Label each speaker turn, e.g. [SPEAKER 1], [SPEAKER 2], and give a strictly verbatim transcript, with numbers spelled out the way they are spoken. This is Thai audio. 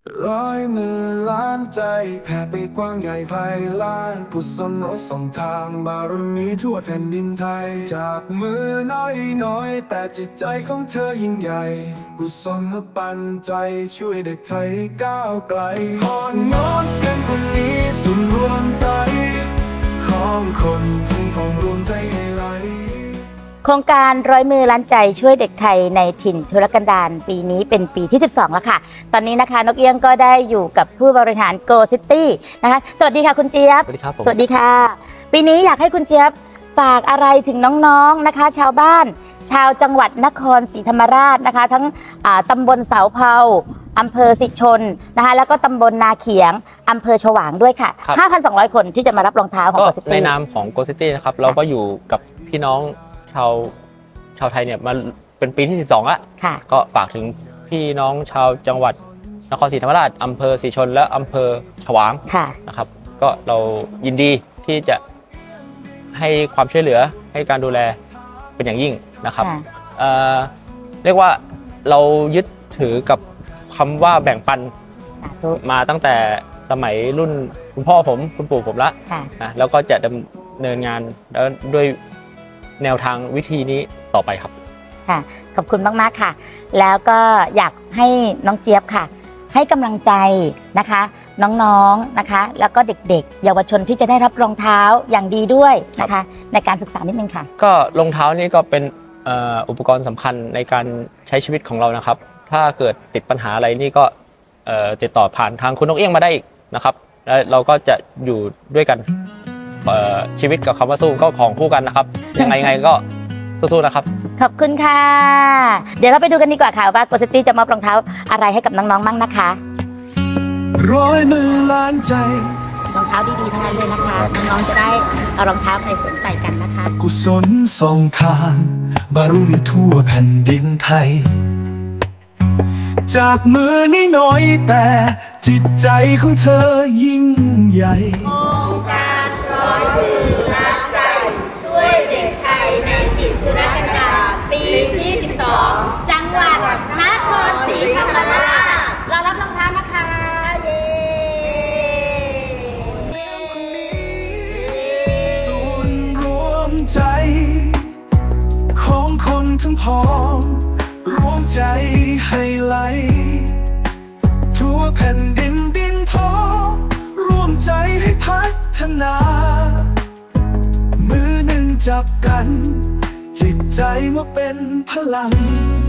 [SPEAKER 1] ร้อยมือล้านใจแผ่ไปกว้างใหญ่ไพล้านกุศลส่องทางบารมีทั่วแผ่นดินไทยจากมือน้อยน้อยแต่จิตใจของเธอยิ่งใหญ่กุศลปันใจช่วยเด็กไทยก้าวไกลอ่อนงดกันคนนี้สุนรวมใจของคนทั้งของรวมใจให้ไหล
[SPEAKER 2] โครงการร้อยมือล้านใจช่วยเด็กไทยในถิ่นทุรกันดารปีนี้เป็นปีที่สิบสองแล้วค่ะตอนนี้นะคะนกเอี้ยงก็ได้อยู่กับผู้บริหาร Go City นะคะสวัสดีค่ะคุณเจี๊ยบสวัสดีครับสวัสดีค่ะปีนี้อยากให้คุณเจี๊ยบฝากอะไรถึงน้องๆนะคะชาวบ้านชาวจังหวัดนครศรีธรรมราชนะคะทั้งตำบลเสาเผาอำเภอสิชนนะคะแล้วก็ตำบลนาเขียงอำเภอฉวางด้วยค่ะ ห้าพันสองร้อย คนที่จะมารับรองเท้าของ Go City
[SPEAKER 3] ในนามของ Go City นะครับเราก็อยู่กับพี่น้องชาวชาวไทยเนี่ยมาเป็นปีที่สิบสองแล้วก็ฝากถึงพี่น้องชาวจังหวัดนครศรีธรรมราชอำเภอศรีชนและอำเภอฉวางนะครับก็เรายินดีที่จะให้ความช่วยเหลือให้การดูแลเป็นอย่างยิ่งนะครับ เอ่อ เรียกว่าเรายึดถือกับคำว่าแบ่งปันมาตั้งแต่สมัยรุ่นคุณพ่อผมคุณปู่ผมละนะแล้วก็จะดำเนินงานแล้วด้วยแนวทางวิธีนี้ต่อไปครับค่ะขอบคุณมากๆค่ะแล้วก็อยากให้น้องเจี๊ยบค่ะให้กำลังใจนะคะน้องๆนะคะแล้วก็เด็กๆเยาวชนที่จะได้รับรองเท้าอย่างดีด้วยนะคะในการศึกษานิดนึงค่ะก็รองเท้านี่ก็เป็นอุปกรณ์สำคัญในการใช้ชีวิตของเรานะครับถ้าเกิดติดปัญหาอะไรนี่ก็ติดต่อผ่านทางคุณนกเอี้ยงมาได้อีกนะครับแล้วเราก็จะอยู่ด้วยกันชีวิตกับคำว่าสู้ก็ของคู่กันนะครับยังไงไงก็สู้ๆนะครับขอบคุณค่ะเดี๋ยวเราไปดูกันดีกว่าค่ะว่า Go City จะมอบรองเท้าอะไรให้กับน้องๆมั่งนะคะ
[SPEAKER 1] ร้อยมือล้านใจ
[SPEAKER 2] รองเท้าดีๆทั้งนั้นเลยนะคะน้องๆจะได้เอารองเท้าไปสวมใส่กันนะคะ
[SPEAKER 1] กุศลส่องทางบารมีทั่วแผ่นดินไทยจากมือนี่น้อยแต่จิตใจของเธอยิ่งใหญ่
[SPEAKER 2] โครงการร้อยมือล้านใจช่วยเด็กไทยในถิ่นทุรกันดารปีที่สิบสองจังหวัดนครศรีธรรมราชเรารับรองเท้านะคะเย้
[SPEAKER 1] ศูนย์รวมใจของคนทั้งพ้องรวมใจให้ไหลทั่วแผ่นดินดินท้องร่วมใจให้พัฒนามือหนึ่งจับกันจิตใจมาเป็นพลัง